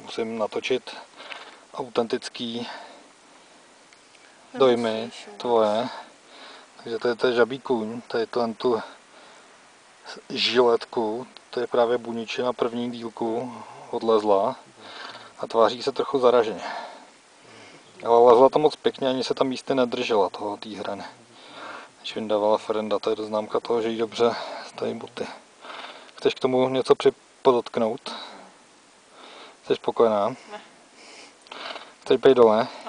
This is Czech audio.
musím natočit autentický dojmy tvoje. Takže to je žabí kůň, tady tu žiletku, to je právě buničina první dílku odlezla a tváří se trochu zaraženě. Ale lezla to moc pěkně, ani se tam místy nedržela té hrany. Když vyndávala Ferenda, to je známka toho, že jí dobře stají boty. Chceš k tomu něco podotknout? Jsi spokojená? Ne. Chceš pejt dole?